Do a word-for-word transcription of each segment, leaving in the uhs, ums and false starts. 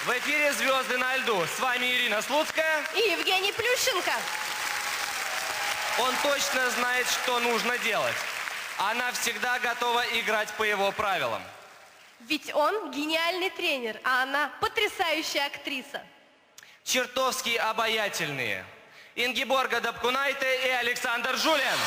В эфире «Звезды на льду». С вами Ирина Слуцкая и Евгений Плющенко. Он точно знает, что нужно делать. Она всегда готова играть по его правилам. Ведь он гениальный тренер, а она потрясающая актриса. Чертовски обаятельные. Ингеборга Дапкунайте и Александр Зhulin.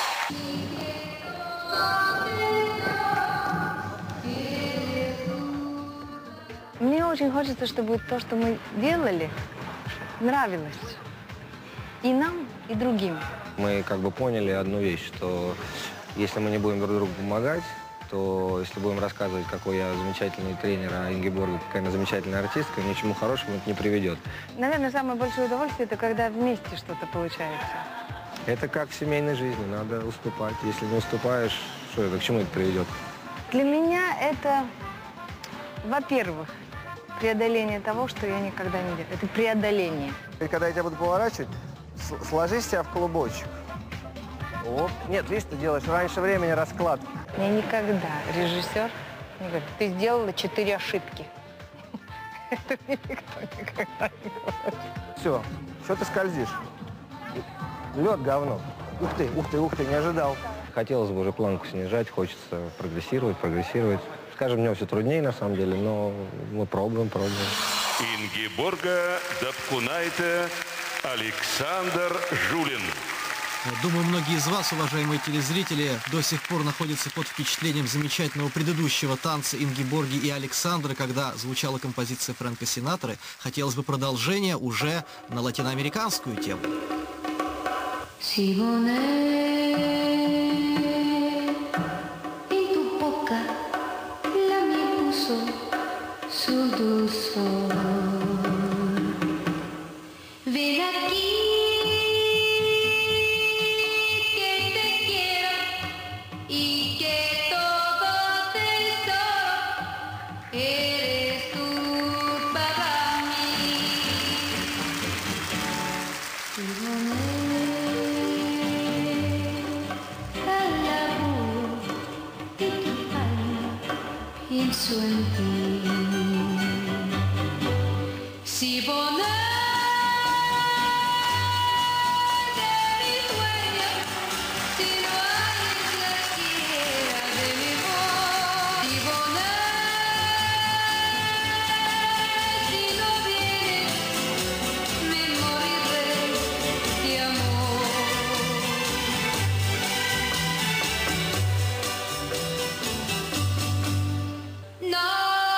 Мне очень хочется, чтобы то, что мы делали, нравилось и нам, и другим. Мы как бы поняли одну вещь, что если мы не будем друг другу помогать, то если будем рассказывать, какой я замечательный тренер, а Ингеборга какая она замечательная артистка, ни к чему хорошему это не приведет. Наверное, самое большое удовольствие – это когда вместе что-то получается. Это как в семейной жизни, надо уступать. Если не уступаешь, что это, к чему это приведет? Для меня это, во-первых, преодоление того, что я никогда не делала. Это преодоление. И когда я тебя буду поворачивать, сложись себя в клубочек. Оп. Нет, видишь, ты делаешь раньше времени расклад. Мне никогда режиссер не говорит, ты сделала четыре ошибки. Это мне никто никогда не говорит. Все, что ты скользишь? Лед говно. Ух ты, ух ты, ух ты, не ожидал. Хотелось бы уже планку снижать, хочется прогрессировать, прогрессировать. Скажем, мне все труднее на самом деле, но мы пробуем, пробуем. Ingeborga Dapkunaite, Александр Зhulin. Думаю, многие из вас, уважаемые телезрители, до сих пор находятся под впечатлением замечательного предыдущего танца Ингеборги и Александра, когда звучала композиция Фрэнка Синатры. Хотелось бы продолжения уже на латиноамериканскую тему. Pienso en ti. Si poner de mi sueño, si no hay cualquiera de mi voz, si poner, si no vienes, me moriré de amor. No.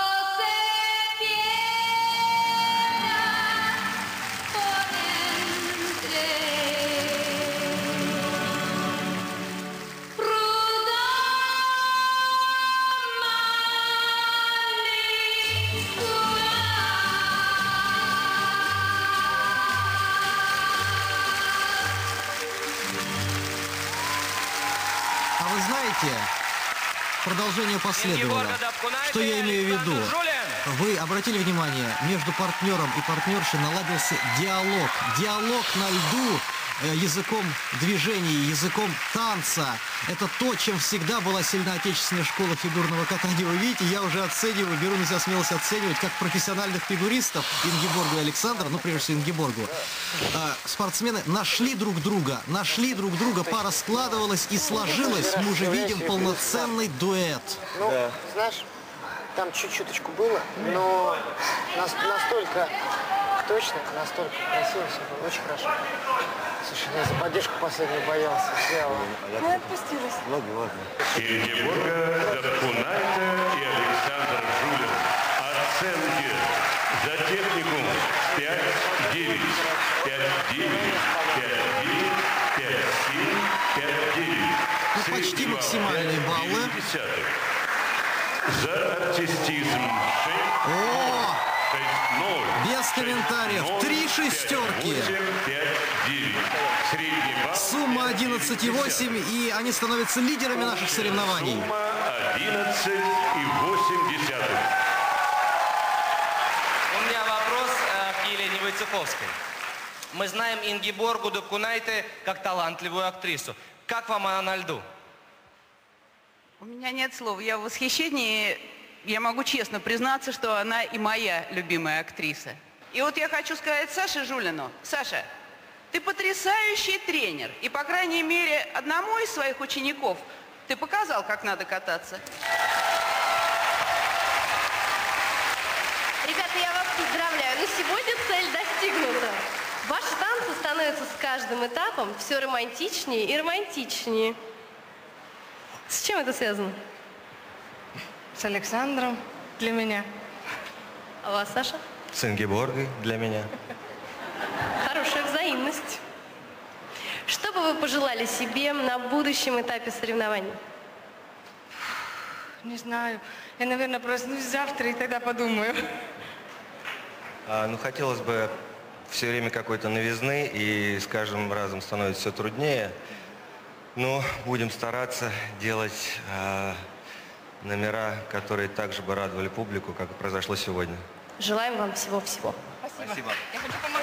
А вы знаете, продолжение последовало. Что я имею в виду? Вы обратили внимание, между партнером и партнершей наладился диалог. Диалог на льду, языком движений, языком танца. Это то, чем всегда была сильна отечественная школа фигурного катания. Вы видите, я уже оцениваю, беру на себя смелость оценивать, как профессиональных фигуристов Ингеборгу и Александра, ну, прежде всего, Ингеборгу. Э, спортсмены нашли друг друга, нашли друг друга, пара складывалась и сложилась. Мы уже видим полноценный дуэт. Ну, да. Знаешь, там чуть-чуточку было, но нас, настолько точно, настолько красиво все было, очень хорошо. Слушай, я за поддержку последнюю боялся. Ну, отпустилась. Ладно, ладно. Ingeborga Dapkunaite и Александр Zhulin. Оценки за технику пять девять, пять девять, пять девять, пять семь, пять девять. Ну, почти максимальные баллы. За артистизм шесть. О! ноль. Без комментариев. Три шестерки. Сумма одиннадцать и восемь, и они становятся лидерами наших соревнований. Сумма одиннадцать и восемь десятых. У меня вопрос э, к Елене Войцеховской. Мы знаем Ингеборгу Дапкунайте как талантливую актрису. Как вам она на льду? У меня нет слов. Я в восхищении я могу честно признаться, что она и моя любимая актриса. И вот я хочу сказать Саше Жулину: Саша, ты потрясающий тренер. И, по крайней мере, одному из своих учеников ты показал, как надо кататься. Ребята, я вас поздравляю. Ну, сегодня цель достигнута. Ваши танцы становятся с каждым этапом все романтичнее и романтичнее. С чем это связано? С Александром для меня. А у вас, Саша? С Ингеборгой для меня. Хорошая взаимность. Что бы вы пожелали себе на будущем этапе соревнований? Не знаю. Я, наверное, проснусь завтра и тогда подумаю. А, ну, хотелось бы все время какой-то новизны, и с каждым разом становится все труднее. Но будем стараться делать а, номера, которые также бы радовали публику, как и произошло сегодня. Желаем вам всего-всего. Спасибо. Спасибо. Я хочу помочь.